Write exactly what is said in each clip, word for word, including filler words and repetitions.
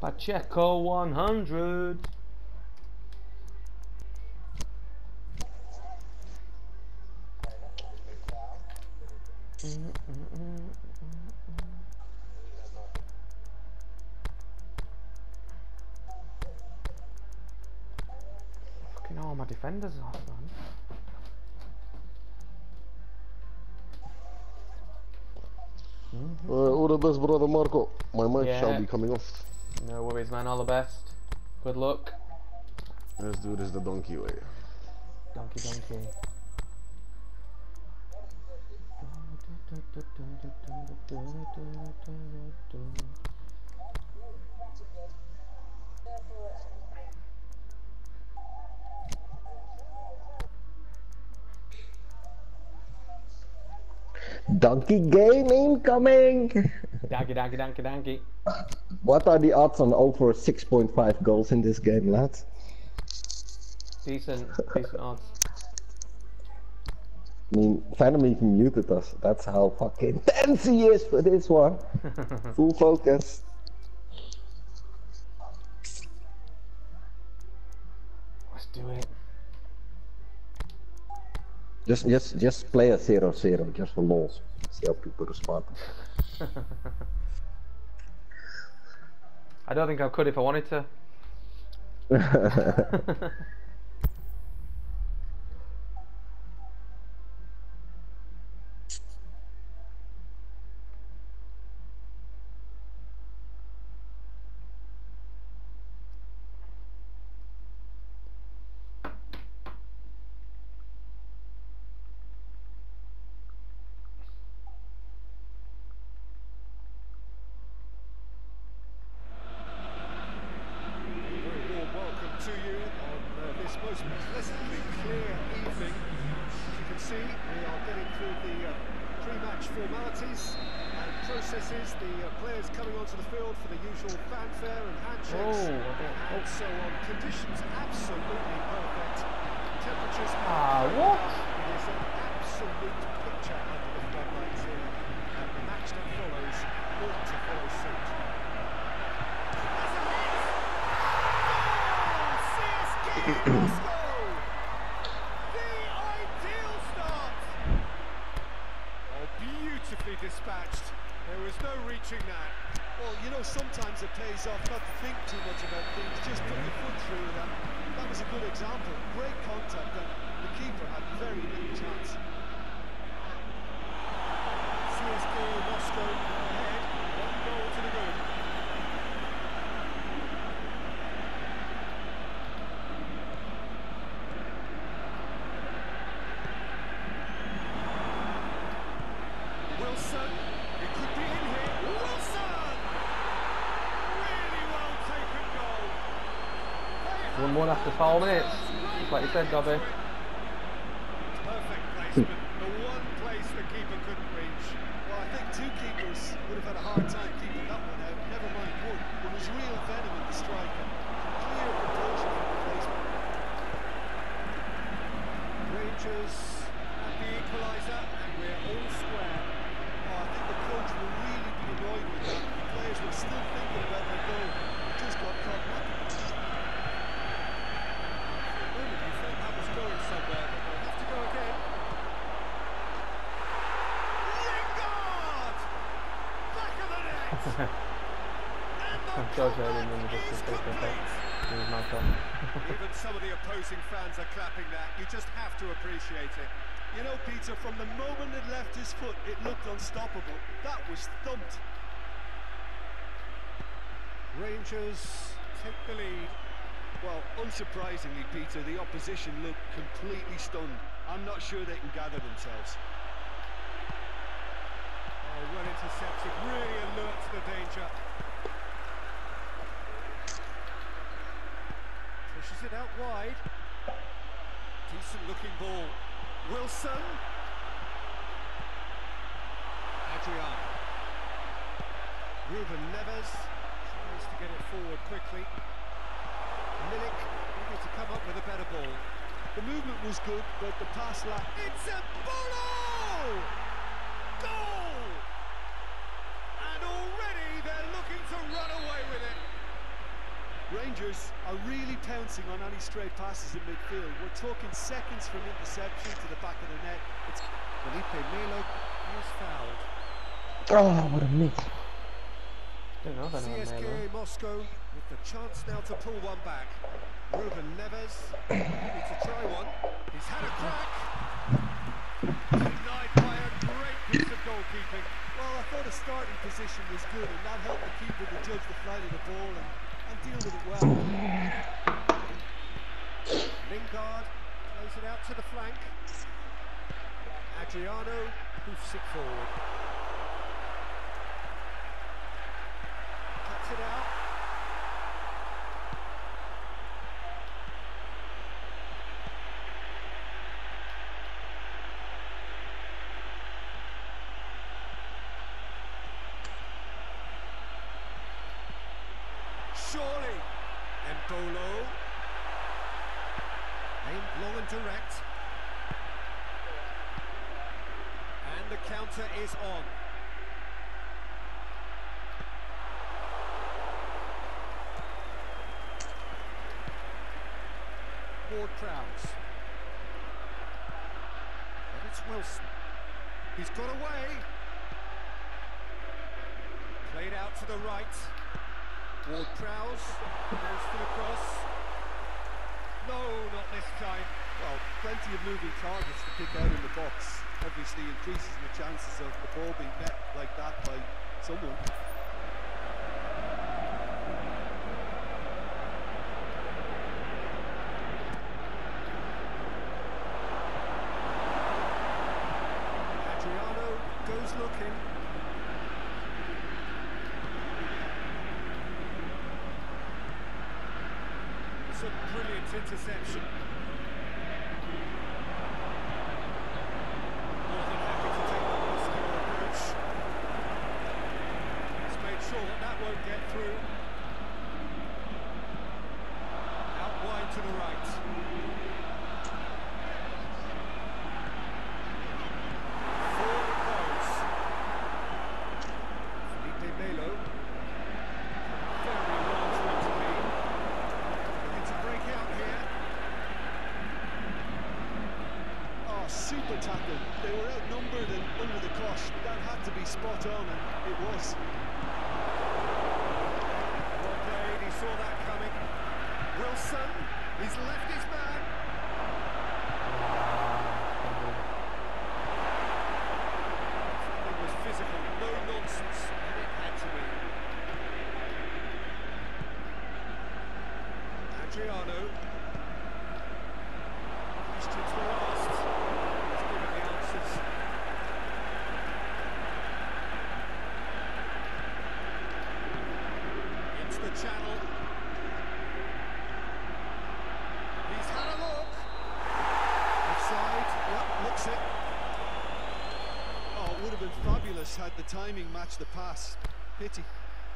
Pacheco one hundred. Mm, mm, mm, mm, mm. Fucking hell, my defenders are off, man. Mm-hmm. Uh, all the best, brother Marco. My mic Yeah. shall be coming off. No worries, man. All the best. Good luck. Let's do this the donkey way. Donkey, donkey. Donkey game incoming! Donkey, donkey, donkey, donkey. What are the odds on over six point five goals in this game, lads? Decent, decent odds. I mean, Venom even muted us. That's how fucking tense he is for this one. Full focus. Let's do it. Just, just, just play a zero zero, just for lols. See how people respond. I don't think I could if I wanted to. Pleasantly clear evening. As you can see, we are getting through the uh, pre-match formalities and processes. The uh, players coming onto the field for the usual fanfare and handshakes Oh, okay. and so on. Conditions absolutely perfect. Temperatures. Ah, what? It is an absolute picture under the floodlights here, and the match that follows ought to follow suit. Moscow! The ideal start! Oh, beautifully dispatched. There was no reaching that. Well, you know, sometimes it pays off not to think too much about things, just put your foot through that. That was a good example. Great contact, and the keeper had very little chance. C S K A Moscow ahead, one goal to the good. Wilson, it could be in here. Wilson! Really well taken goal. one one after four minutes. Just like you said, Dobby. Perfect placement. The one place the keeper couldn't reach. Well, I think two keepers would have had a hard time keeping that one out. Never mind one. There was real venom in the striker. Clear protection from the placement. Rangers at the equaliser, and we're all square. Oh, I think the coach will really be annoyed with that. The players were still thinking about their goal. Just got caught back. For a moment you thought that was going somewhere, but they'll have to go again. Lingard! Back of the net! I'm so sorry, I didn't mean to just take that back. It was my fault. Even some of the opposing fans are clapping that. You just have to appreciate it. You know, Peter, from the moment it left his foot, it looked unstoppable. That was thumped. Rangers take the lead. Well, unsurprisingly, Peter, the opposition looked completely stunned. I'm not sure they can gather themselves. Oh, well intercepted, really alert to the danger. Pushes it out wide. Decent looking ball. Wilson. Adrian. Ruben Neves tries to get it forward quickly. Milik able to come up with a better ball. The movement was good, but the pass lacked. It's a bolo! Goal! And already they're looking to run away with it. Rangers are really pouncing on any stray passes in midfield. We're talking seconds from interception to the back of the net. It's Felipe Melo was fouled. Oh, what a miss. Don't know if C anyone S there K though. Moscow with the chance now to pull one back. Ruben Neves needs to try one. He's had a crack. Denied by a great piece of goalkeeping. Well, I thought the starting position was good, and that helped the keeper to judge the flight of the ball and, and deal with it well. Lingard plays it out to the flank. Adriano hoofs it forward. Cuts it out. Surely, Embolo, aimed long and direct, and the counter is on. Ward-Prowse, and it's Wilson. He's got away. Played out to the right. Ward-Prowse goes for the cross. No, not this time. Well, plenty of moving targets to pick out in the box. Obviously increases the chances of the ball being met like that by someone. Adriano goes looking. It's a brilliant interception. More than happy to take the muscular approach. He's made sure that that won't get through. Out wide to the right. Forward it goes. Felipe Melo. Very well to intervene. Looking to break out here. Oh, super tackle. They were outnumbered and under the cosh. That had to be spot on, and it was. Well played, he saw that coming. Wilson, he's left his man. Something was physical, no nonsense, and it had to be. Adriano. Questions were asked. He's given the answers. Into the channel. He's had a look. Offside. Yep, looks it. Oh, it would have been fabulous had the timing matched the pass. Pity.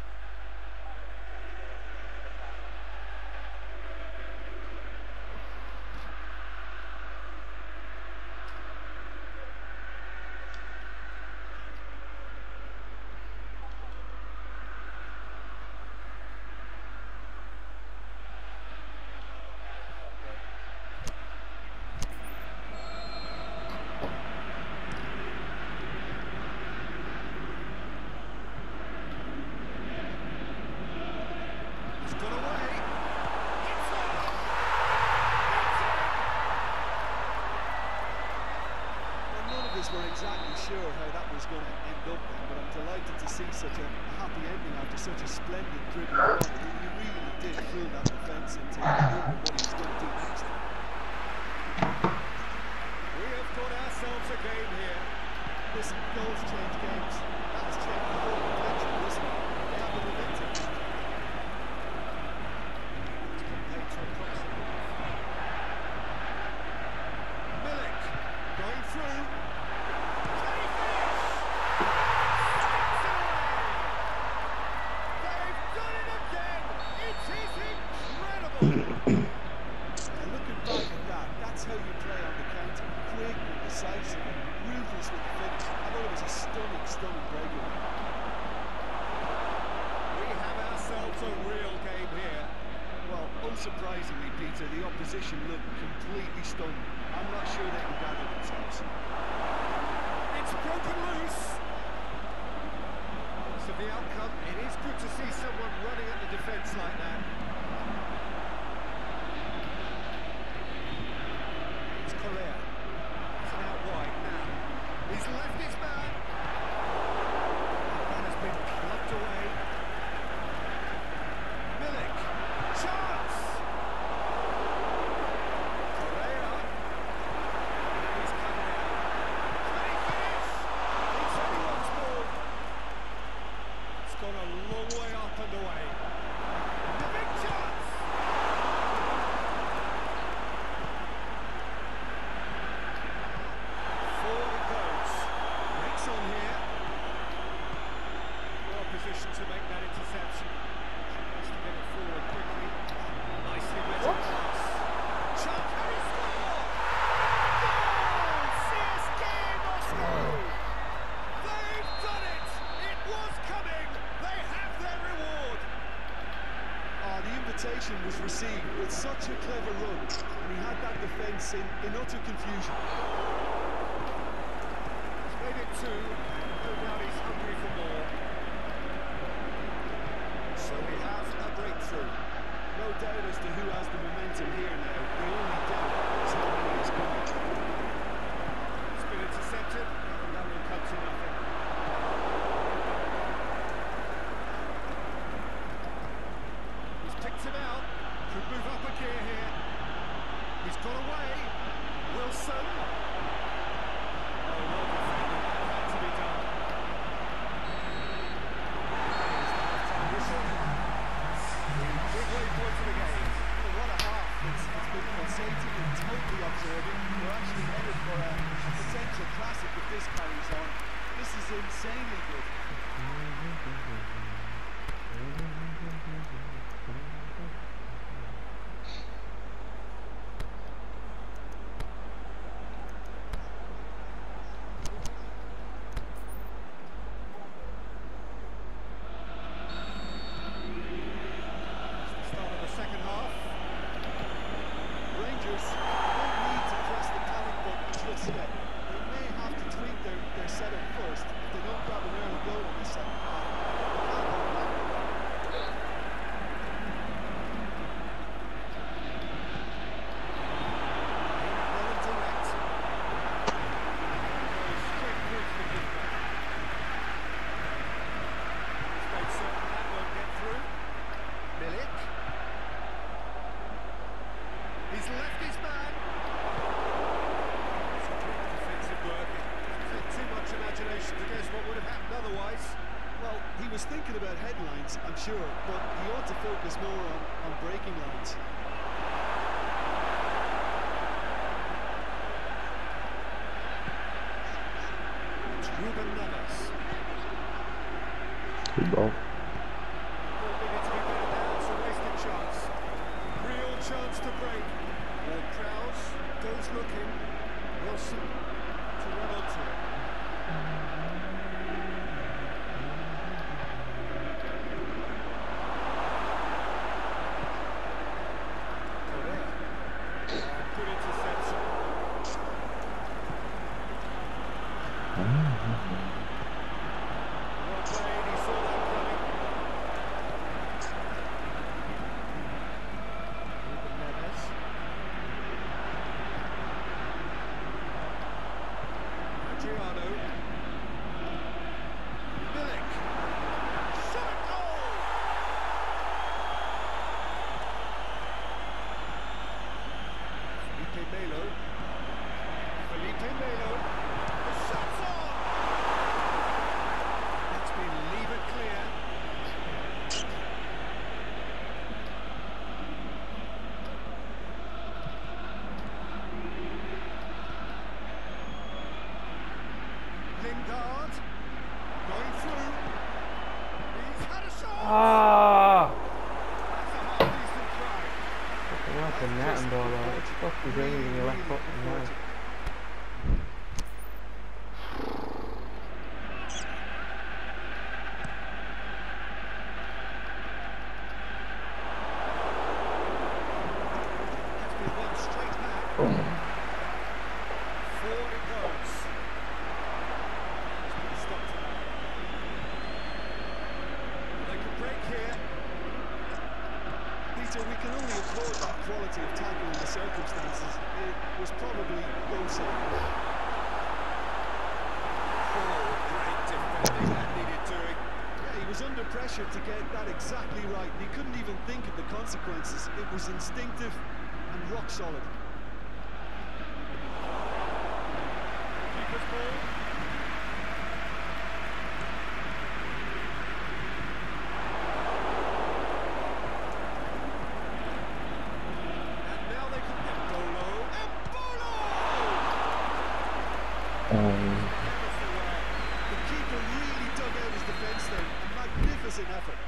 He's got away. It's on. Well, none of us were exactly sure how that was going to end up then, but I'm delighted to see such a happy ending after such a splendid dribbling run. I mean, he really did fool that defence into wondering what he was going to do next. We have got ourselves a game here. Listen, goals change games. That has changed the whole complexion of this one. They have the momentum. Milik going through. Can he finish? They've done it again. It is incredible. And looking back at that, that's how you play on the counter. Quick and decisive, ruthless with the finish. I thought it was a stunning, stunning breakaway. Unsurprisingly, Peter, the opposition look completely stunned. I'm not sure they can gather themselves. It's broken loose. So the outcome, it is good to see someone running at the defence like that. It's Correa. It's an out wide now. He's left his man. That has been plucked away. Milik. Chance! Correa. He's coming out. Can he finish? It's anyone's ball. It's gone a long way up and away. The big chance! Forward it goes. Breaks on here. Well positioned to make that interception. Has to get it forward quickly. Nicely written pass. Chance, and he scored! Goal! C S K Moscow! They've done it! It was coming! They have their reward! Oh, the invitation was received with such a clever run, and he had that defence in, in utter confusion. He's made it two. No doubt he's hungry for more. So we have a breakthrough. No doubt as to who has the momentum here now. The only doubt is how many is coming. It's been intercepted, and that will come to nothing. He's picked him out. Could move up a gear here. He's got away. Wilson. Oh, well defended. That had to be done. Midway point of the game. Well, what a half. It's, it's been pulsating and totally absorbing. We're actually headed for a, a potential classic if this carries on. This is insanely good. It's the start of the second half. Rangers don't need to press the panic button just yet. They may have to tweak their, their setup first if they don't grab an early goal in the second half. They can't hold back. Well and direct. Goes straight through to the keeper. He's made certain that won't get through. Milik. He's left his man. It's quick defensive work. It doesn't take too much imagination to guess what would have happened otherwise. Well, he was thinking about headlines, I'm sure, but he ought to focus more on, on breaking lines. It's Ruben Neves. Good ball. Ball needed to be better now. It's a wasted chance. Real chance to break. Ward Prowse goes looking. Wilson to run onto it. Correa. Oh, good interception. Well played, he saw that coming. Ruben Neves. Adriano. Milik. Shot goal! Felipe Melo. Felipe Melo. The shot's on! That's been levered clear. Lingard going through. He's had a shot. Ah! That's a half decent try. Fucking like a net and all that. It's fucking doing it in your left foot and right. Forward it goes. Stopped it. They can break here. Peter, we can only applaud that quality of tackle in the circumstances. It was probably goal-saving. Oh, great defending that needed doing. Yeah, he was under pressure to get that exactly right. He couldn't even think of the consequences. It was instinctive and rock solid. Keeper's ball. And now they can get Embolo. Embolo! Um, The keeper really dug out his defence there. A magnificent effort.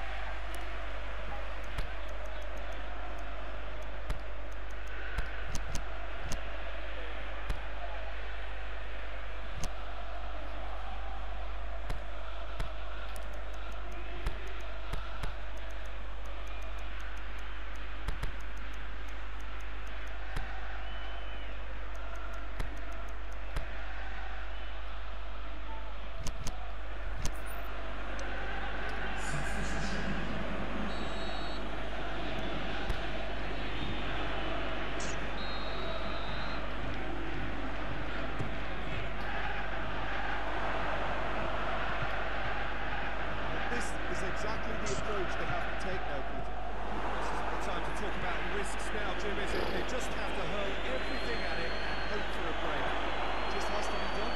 This is exactly the approach they have to take now, Peter. This isn't the time to talk about risks now, Jim, is it? They just have to hurl everything at it and hope for a break. Just has to be done.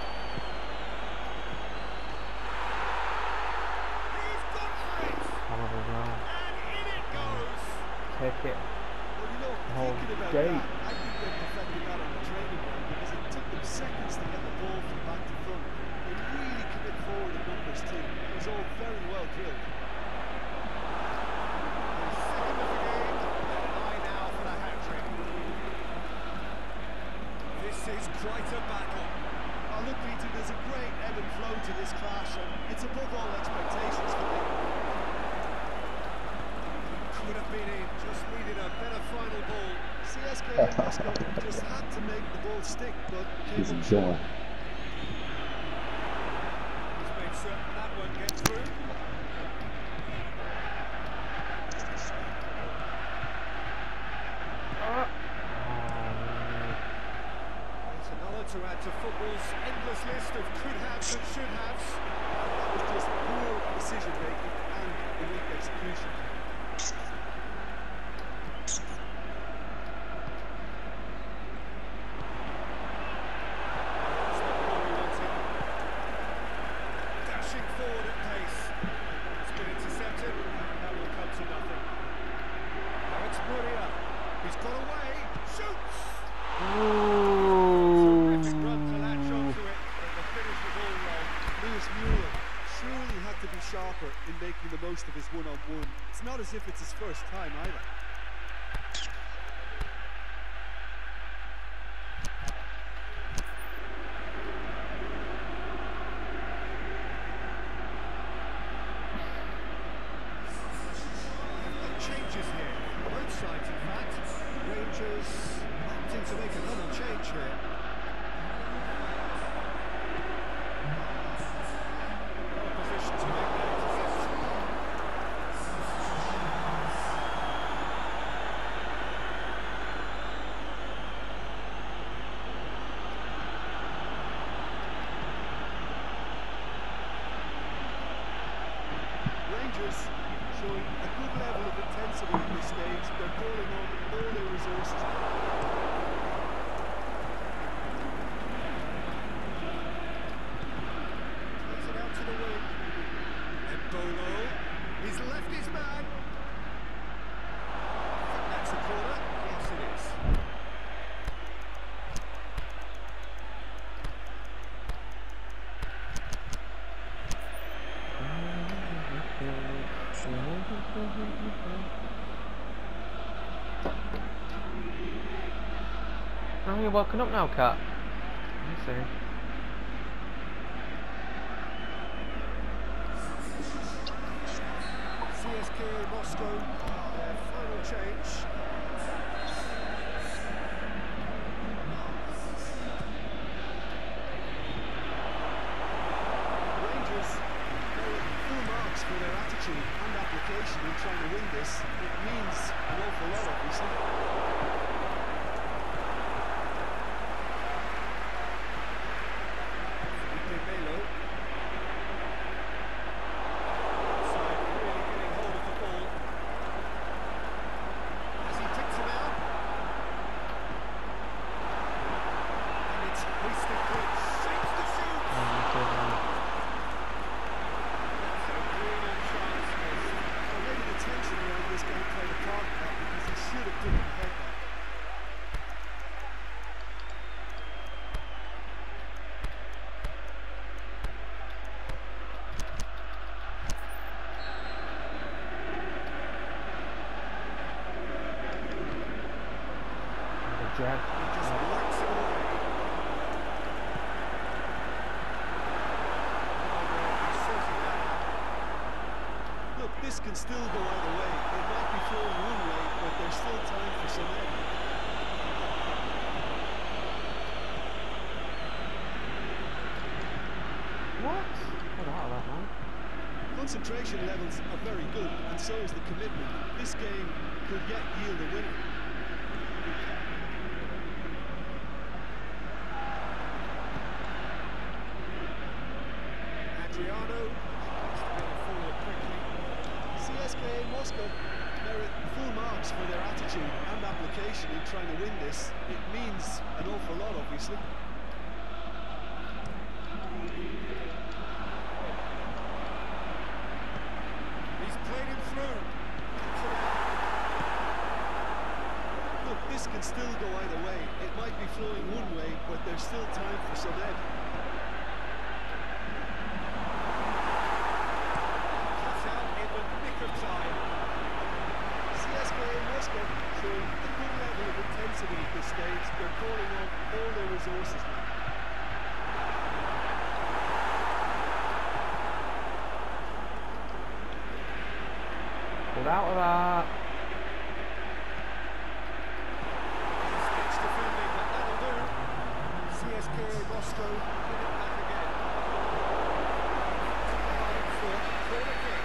He's gone for it! Come on, now. And in it goes! Take it. Well, you know, Oh, thinking about great. that, I think they perfected that on the training ground because it took them seconds to get the ball from back to front. They really commit forward in numbers too. It was all very well drilled. The second of the game, and an eye now for the hat-trick. This is quite a battle. Oh, look, Peter, there's a great ebb and flow to this clash, and it's above all expectations for me. Could have been in, just needed a better final ball. C S K and Moscow just had to make the ball stick, but came he's up a short. joy. He's made certain that won't get through. It's another to add to football's endless list of could-haves and should-haves. That was just poor decision making and a weak execution. That's not the ball we wanted. Dashing forward at pace. It's been intercepted, and that will come to nothing. Now it's Muria. He's got away. Shoots! Terrific run to latch onto it, but the finish was all wrong. Lewis Mueller surely had to be sharper in making the most of his one-on-one. It's not as if it's his first time either. Changes here, both sides in fact. Rangers opting to make another change here. Well positioned to make that interception. Rangers showing a good level of intensity at this stage. They're calling on all their resources. Takes it out to the wing. Embolo. He's left his man. I think that's a corner. Yes, it is. Oh, you're woken up now, Cat. I see. C S K Moscow, their final change. application in trying to win this. It means an awful lot, obviously. Felipe Melo. Side really getting hold of the ball. As he picks it out. And it's wasted quick. Shapes the shoot. That's a brilliant chance missed. Well, maybe the tension around this game played a part in that because he should have taken the head back. The jab. He just whacks it away. Look, this can still go either way. It might be flowing one way, but there's still time for some end. What? Get out of that, man. Concentration levels are very good, and so is the commitment. This game could yet yield a winner. Adriano tries to get it forward quickly. C S K A Moscow merit full marks for their attitude and application in trying to win this. It means an awful lot, obviously. He's played him through. Gets it out. Look, this can still go either way. It might be flowing one way, but there's still time for some end. Cuts out in the nick of time. C S K A Moscow showing a good level of intensity at this stage. They're calling on all their resources now. Get out of that. Stitch defending, but that'll do. C S K A Moscow get it back again. Behind for corner kick.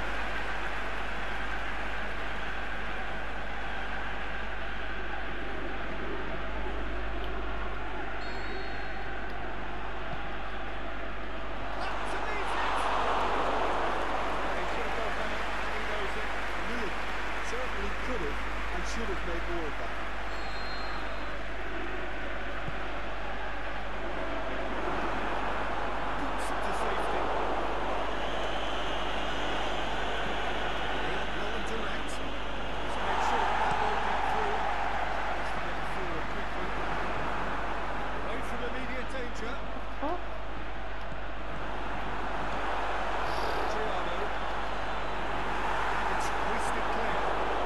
That's to meet it. He should have gone back, and he knows it. Milik certainly could have and should have made more of that. Boots it to safety. Aimed well and direct. Just make sure that won't get through. Just to get it forward quickly. Away from immediate danger. Huh? Adriano. And it's hoisted clear.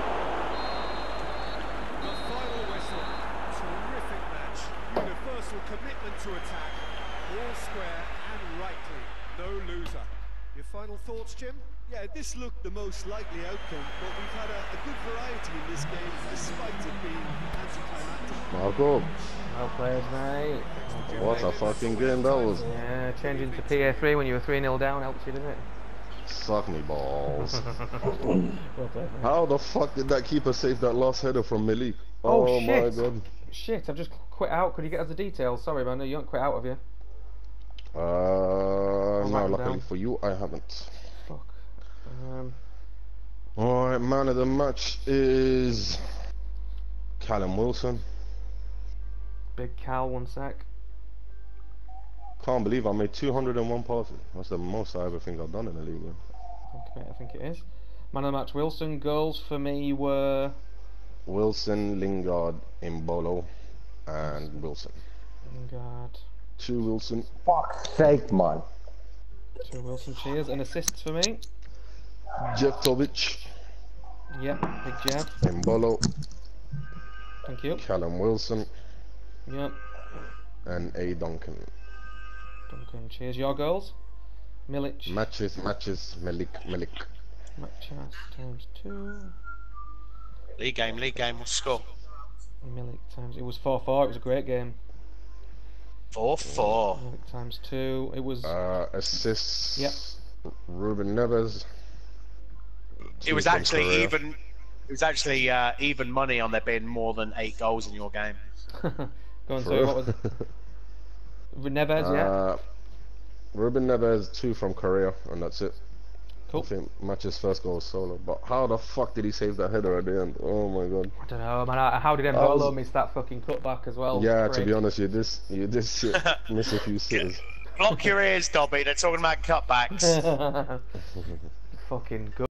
The final whistle. Terrific match. Universal commitment to attack. All square and right clean. No loser. Your final thoughts, Jim? Yeah, this looked the most likely outcome, but we've had a, a good variety in this game, despite it being anticlimactic. Marco, Well played, mate. what a fucking game that was. Yeah, changing to P A three when you were three nil down helps you, doesn't it? Suck me balls. Well played, mate. How the fuck did that keeper save that last header from Milik? Oh, Oh, my shit. god. Shit, I've just quit out. Could you get us the details? Sorry, man. No, you haven't quit out, have you? Uh, write no, them luckily down. for you, I haven't. Fuck. Um, Alright, man of the match is Callum Wilson. Big Cal, one sec. Can't believe I made two hundred and one passes. That's the most I ever think I've done in the league. Man. I think, mate, I think it is. Man of the match, Wilson. Goals for me were Wilson, Lingard, Imbolo, and Wilson. Lingard, Two Wilson. Fuck's sake, man. two Wilson. Cheers. And assists for me. Jeftovic, Yep, big jab. Imbolo, Thank you. Callum Wilson, Yep. and A. Duncan. Duncan. Cheers. Your goals. Milic. Matches, matches, Melik, Melik. Matchas times two. League game, league game, what's the score? Milik times. It was four four. It was a great game. four four. Milik times two. It was. Uh, assists. Yep. Ruben Neves, It Two was from actually Korea. even. It was actually uh, even money on there being more than eight goals in your game. Go on, For sorry, real? what was it? With Neves, yeah? Uh, Ruben Neves, two from Korea, and that's it. Cool. I think Match's first goal was solo. But how the fuck did he save that header at the end? Oh my god. I don't know, man. How how did I Embolo was- miss that fucking cutback as well? Yeah, to Prick. be honest, you just you just sit, miss a few sitters. Block your ears, Dobby. They're talking about cutbacks. Fucking good.